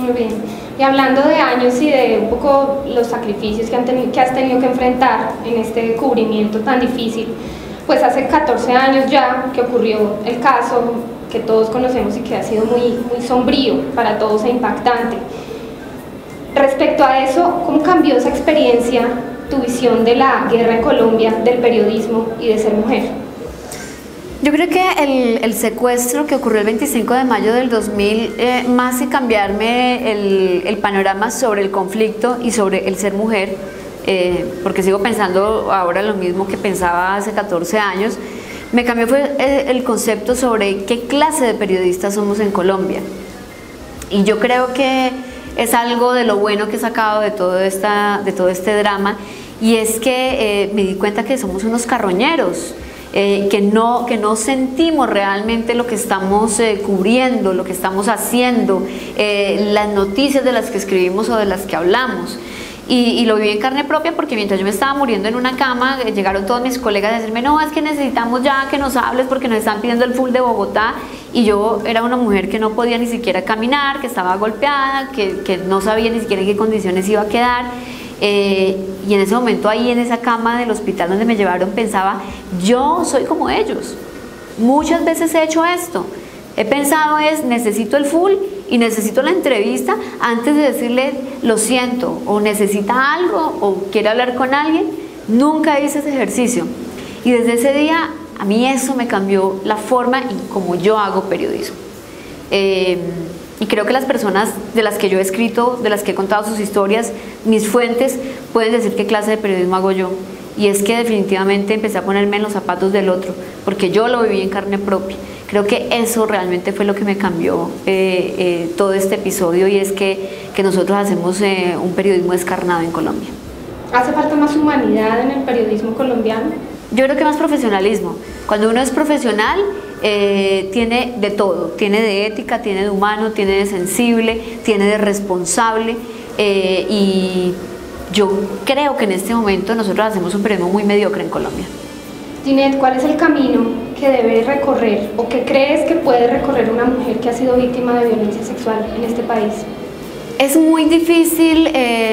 Muy bien. Y hablando de años y de un poco los sacrificios que has tenido que enfrentar en este cubrimiento tan difícil, pues hace 14 años ya que ocurrió el caso que todos conocemos y que ha sido muy sombrío para todos e impactante. Respecto a eso, ¿cómo cambió esa experiencia tu visión de la guerra en Colombia, del periodismo y de ser mujer? Yo creo que el secuestro que ocurrió el 25 de mayo del 2000, más que cambiarme el panorama sobre el conflicto y sobre el ser mujer, porque sigo pensando ahora lo mismo que pensaba hace 14 años, me cambió fue el concepto sobre qué clase de periodistas somos en Colombia. Y yo creo que es algo de lo bueno que he sacado de todo este drama, y es que me di cuenta que somos unos carroñeros, que no sentimos realmente lo que estamos cubriendo, lo que estamos haciendo, las noticias de las que escribimos o de las que hablamos. Y lo viví en carne propia, porque mientras yo me estaba muriendo en una cama, llegaron todos mis colegas a decirme: no, es que necesitamos ya que nos hables porque nos están pidiendo el full de Bogotá. Y yo era una mujer que no podía ni siquiera caminar, que estaba golpeada, que no sabía ni siquiera en qué condiciones iba a quedar. Y en ese momento, ahí en esa cama del hospital donde me llevaron, pensaba: yo soy como ellos. Muchas veces he hecho esto. He pensado necesito el full y necesito la entrevista antes de decirle lo siento, o necesita algo, o quiere hablar con alguien. Nunca hice ese ejercicio. Y desde ese día, a mí eso me cambió la forma y como yo hago periodismo. Y creo que las personas de las que yo he escrito, de las que he contado sus historias, mis fuentes, pueden decir qué clase de periodismo hago yo. Y es que definitivamente empecé a ponerme en los zapatos del otro, porque yo lo viví en carne propia. Creo que eso realmente fue lo que me cambió todo este episodio, y es que nosotros hacemos un periodismo descarnado en Colombia. ¿Hace falta más humanidad en el periodismo colombiano? Yo creo que más profesionalismo. Cuando uno es profesional, tiene de todo, tiene de ética, tiene de humano, tiene de sensible, tiene de responsable, y yo creo que en este momento nosotros hacemos un periodismo muy mediocre en Colombia. Ginette, ¿cuál es el camino que debe recorrer o que crees que puede recorrer una mujer que ha sido víctima de violencia sexual en este país? Es muy difícil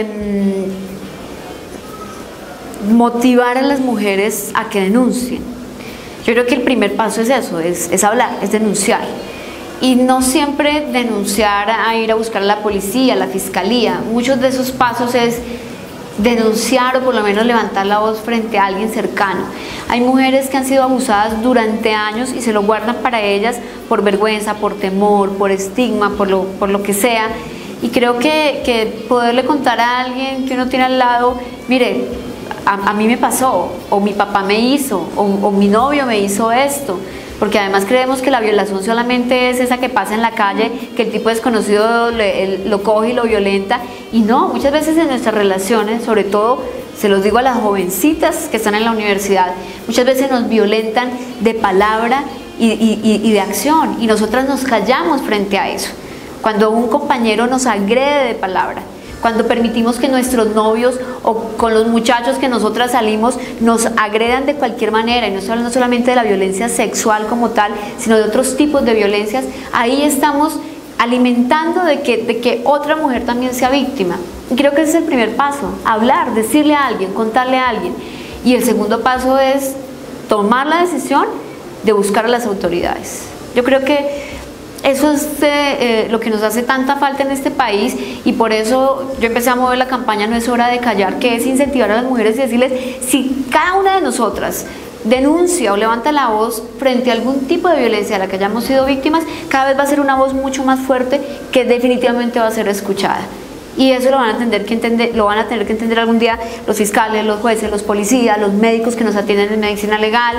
motivar a las mujeres a que denuncien. Yo creo que el primer paso es eso, es hablar, es denunciar. Y no siempre denunciar a ir a buscar a la policía, a la fiscalía. Muchos de esos pasos es denunciar, o por lo menos levantar la voz frente a alguien cercano. Hay mujeres que han sido abusadas durante años y se lo guardan para ellas por vergüenza, por temor, por estigma, por lo que sea. Y creo que poderle contar a alguien que uno tiene al lado: mire, a mí me pasó, o mi papá me hizo, o mi novio me hizo esto. Porque además creemos que la violación solamente es esa que pasa en la calle, que el tipo desconocido lo coge y lo violenta. Y no, muchas veces en nuestras relaciones, sobre todo, se los digo a las jovencitas que están en la universidad, muchas veces nos violentan de palabra y de acción, y nosotras nos callamos frente a eso. Cuando un compañero nos agrede de palabra, cuando permitimos que nuestros novios o con los muchachos que nosotras salimos nos agredan de cualquier manera, y no estoy hablando solamente de la violencia sexual como tal, sino de otros tipos de violencias, ahí estamos alimentando de que otra mujer también sea víctima. Y creo que ese es el primer paso: hablar, decirle a alguien, contarle a alguien. Y el segundo paso es tomar la decisión de buscar a las autoridades. Yo creo que eso es lo que nos hace tanta falta en este país, y por eso yo empecé a mover la campaña No es hora de callar, que es incentivar a las mujeres y decirles: si cada una de nosotras denuncia o levanta la voz frente a algún tipo de violencia a la que hayamos sido víctimas, cada vez va a ser una voz mucho más fuerte, que definitivamente va a ser escuchada. Y eso lo van a tener que entender algún día los fiscales, los jueces, los policías, los médicos que nos atienden en medicina legal.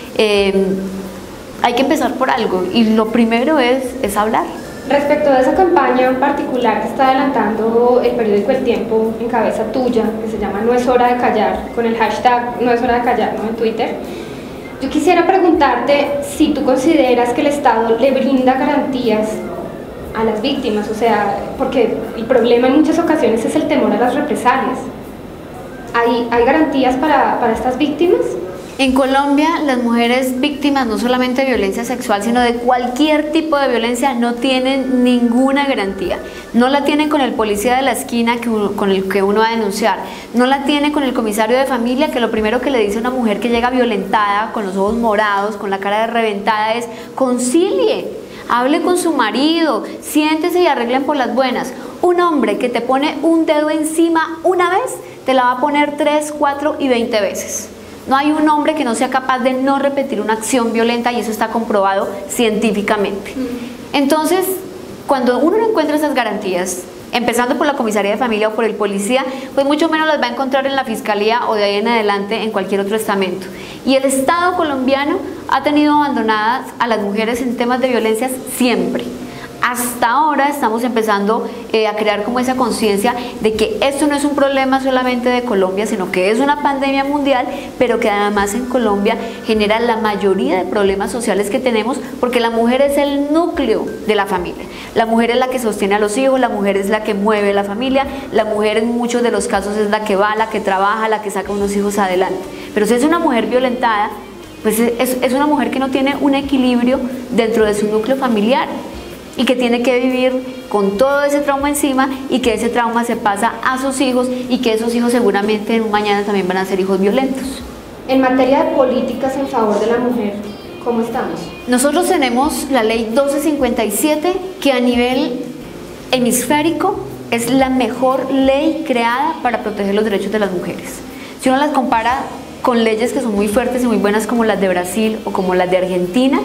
Hay que empezar por algo, y lo primero es hablar. Respecto a esa campaña en particular que está adelantando el periódico El Tiempo en cabeza tuya, que se llama No es hora de callar, con el hashtag No es hora de callar, ¿no?, en Twitter, yo quisiera preguntarte si tú consideras que el Estado le brinda garantías a las víctimas, o sea, porque el problema en muchas ocasiones es el temor a las represalias. ¿Hay garantías para estas víctimas? En Colombia, las mujeres víctimas no solamente de violencia sexual, sino de cualquier tipo de violencia, no tienen ninguna garantía. No la tienen con el policía de la esquina con el que uno va a denunciar. No la tiene con el comisario de familia, que lo primero que le dice a una mujer que llega violentada, con los ojos morados, con la cara reventada, es: concilie, hable con su marido, siéntese y arreglen por las buenas. Un hombre que te pone un dedo encima una vez, te la va a poner 3, 4 y 20 veces. No hay un hombre que no sea capaz de no repetir una acción violenta, y eso está comprobado científicamente. Entonces, cuando uno no encuentra esas garantías, empezando por la comisaría de familia o por el policía, pues mucho menos las va a encontrar en la fiscalía o de ahí en adelante en cualquier otro estamento. Y el Estado colombiano ha tenido abandonadas a las mujeres en temas de violencias siempre. Hasta ahora estamos empezando a crear como esa conciencia de que esto no es un problema solamente de Colombia, sino que es una pandemia mundial, pero que además en Colombia genera la mayoría de problemas sociales que tenemos, porque la mujer es el núcleo de la familia. La mujer es la que sostiene a los hijos, la mujer es la que mueve la familia, la mujer en muchos de los casos es la que va, la que trabaja, la que saca unos hijos adelante. Pero si es una mujer violentada, pues es una mujer que no tiene un equilibrio dentro de su núcleo familiar, y que tiene que vivir con todo ese trauma encima, y que ese trauma se pasa a sus hijos, y que esos hijos seguramente en un mañana también van a ser hijos violentos. En materia de políticas en favor de la mujer, ¿cómo estamos? Nosotros tenemos la ley 1257, que a nivel hemisférico es la mejor ley creada para proteger los derechos de las mujeres. Si uno las compara con leyes que son muy fuertes y muy buenas, como las de Brasil o como las de Argentina,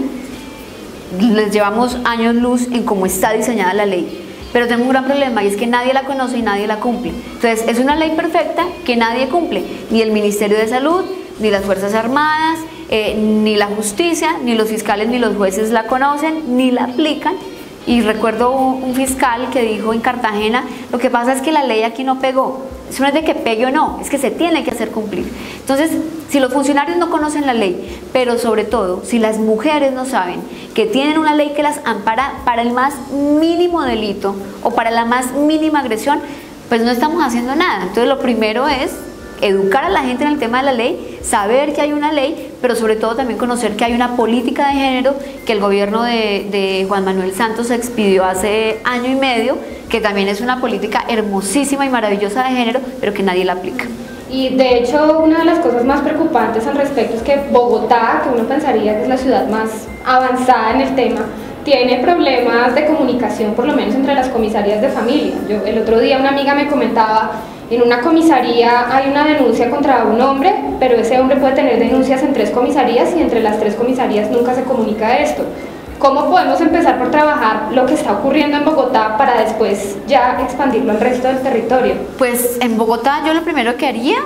les llevamos años luz en cómo está diseñada la ley, pero tenemos un gran problema, y es que nadie la conoce y nadie la cumple. Entonces es una ley perfecta que nadie cumple, ni el Ministerio de Salud, ni las Fuerzas Armadas, ni la justicia, ni los fiscales, ni los jueces la conocen, ni la aplican. Y recuerdo un fiscal que dijo en Cartagena: lo que pasa es que la ley aquí no pegó. Eso no es de que pegue o no, es que se tiene que hacer cumplir. Entonces, si los funcionarios no conocen la ley, pero sobre todo, si las mujeres no saben que tienen una ley que las ampara para el más mínimo delito o para la más mínima agresión, pues no estamos haciendo nada. Entonces, lo primero es educar a la gente en el tema de la ley, saber que hay una ley, pero sobre todo también conocer que hay una política de género que el gobierno de Juan Manuel Santos expidió hace año y medio, que también es una política hermosísima y maravillosa de género, pero que nadie la aplica. Y de hecho, una de las cosas más preocupantes al respecto es que Bogotá, que uno pensaría que es la ciudad más avanzada en el tema, tiene problemas de comunicación, por lo menos entre las comisarías de familia. El otro día una amiga me comentaba: en una comisaría hay una denuncia contra un hombre, pero ese hombre puede tener denuncias en 3 comisarías, y entre las 3 comisarías nunca se comunica esto. ¿Cómo podemos empezar por trabajar lo que está ocurriendo en Bogotá para después ya expandirlo al resto del territorio? Pues en Bogotá yo lo primero que haría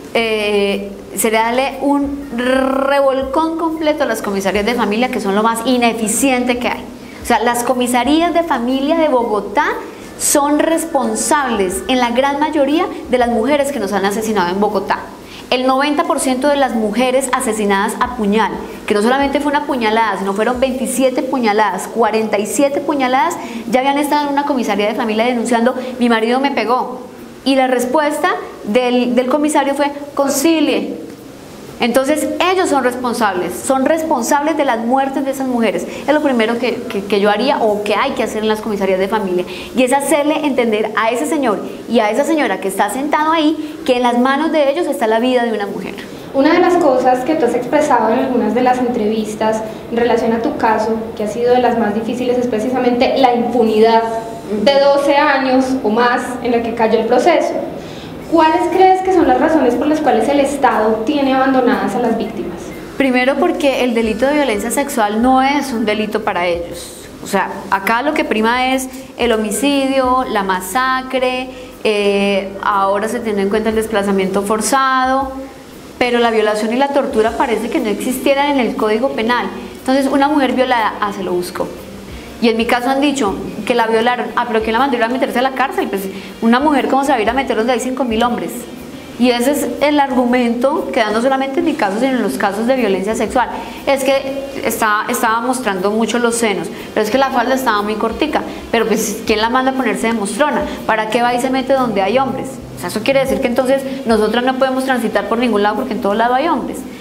sería darle un revolcón completo a las comisarías de familia, que son lo más ineficiente que hay. O sea, las comisarías de familia de Bogotá son responsables en la gran mayoría de las mujeres que nos han asesinado en Bogotá. El 90% de las mujeres asesinadas a puñal, que no solamente fue una puñalada, sino fueron 27 puñaladas, 47 puñaladas, ya habían estado en una comisaría de familia denunciando: mi marido me pegó. Y la respuesta del comisario fue: concilie. Entonces ellos son responsables de las muertes de esas mujeres. Es lo primero que yo haría, o que hay que hacer en las comisarías de familia, y es hacerle entender a ese señor y a esa señora que está sentado ahí que en las manos de ellos está la vida de una mujer. Una de las cosas que tú has expresado en algunas de las entrevistas en relación a tu caso, que ha sido de las más difíciles, es precisamente la impunidad de 12 años o más en la que cayó el proceso. ¿Cuáles crees que son las razones por las cuales el Estado tiene abandonadas a las víctimas? Primero, porque el delito de violencia sexual no es un delito para ellos. O sea, acá lo que prima es el homicidio, la masacre, ahora se tiene en cuenta el desplazamiento forzado, pero la violación y la tortura parece que no existieran en el Código Penal. Entonces, una mujer violada, se lo buscó. Y en mi caso han dicho que la violaron, pero ¿quién la mandó a meterse a la cárcel? Pues una mujer, ¿cómo se va a ir a meter donde hay 5.000 hombres? Y ese es el argumento que da no solamente en mi caso, sino en los casos de violencia sexual. Es que estaba mostrando mucho los senos, pero es que la falda estaba muy cortica. Pero pues, ¿quién la manda a ponerse de mostrona? ¿Para qué va y se mete donde hay hombres? O sea, eso quiere decir que entonces nosotras no podemos transitar por ningún lado porque en todo lado hay hombres.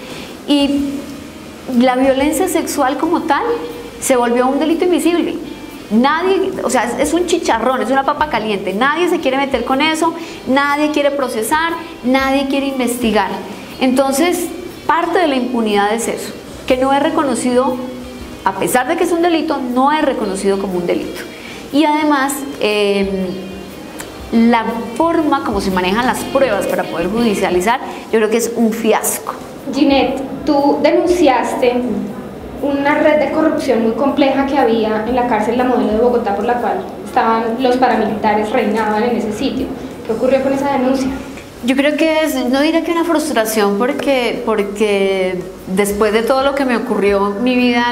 Y la violencia sexual como tal se volvió un delito invisible. Nadie, o sea, es un chicharrón, es una papa caliente, nadie se quiere meter con eso, nadie quiere procesar, nadie quiere investigar. Entonces, parte de la impunidad es eso, que no es reconocido, a pesar de que es un delito, no es reconocido como un delito. Y además, la forma como se manejan las pruebas para poder judicializar, yo creo que es un fiasco. Ginette, tú denunciaste una red de corrupción muy compleja que había en la cárcel La Modelo de Bogotá, por la cual estaban los paramilitares, reinaban en ese sitio. ¿Qué ocurrió con esa denuncia? Yo creo que no diría que una frustración, porque después de todo lo que me ocurrió, mi vida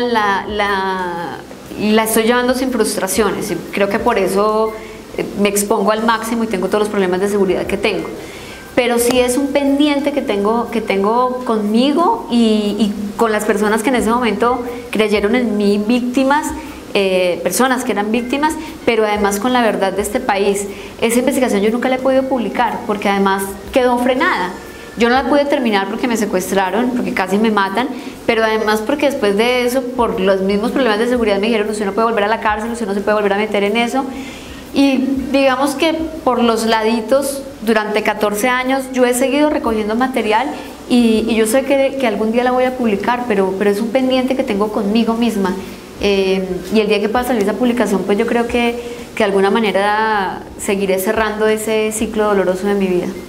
la estoy llevando sin frustraciones. Y creo que por eso me expongo al máximo y tengo todos los problemas de seguridad que tengo. Pero sí es un pendiente que tengo conmigo y con las personas que en ese momento creyeron en mí, víctimas, personas que eran víctimas, pero además con la verdad de este país. Esa investigación yo nunca la he podido publicar porque además quedó frenada. Yo no la pude terminar porque me secuestraron, porque casi me matan, pero además porque después de eso, por los mismos problemas de seguridad, me dijeron: usted no puede volver a la cárcel, usted no se puede volver a meter en eso. Y digamos que por los laditos, durante 14 años, yo he seguido recogiendo material y yo sé que algún día la voy a publicar, pero es un pendiente que tengo conmigo misma. Y el día que pueda salir esa publicación, pues yo creo que de alguna manera seguiré cerrando ese ciclo doloroso de mi vida.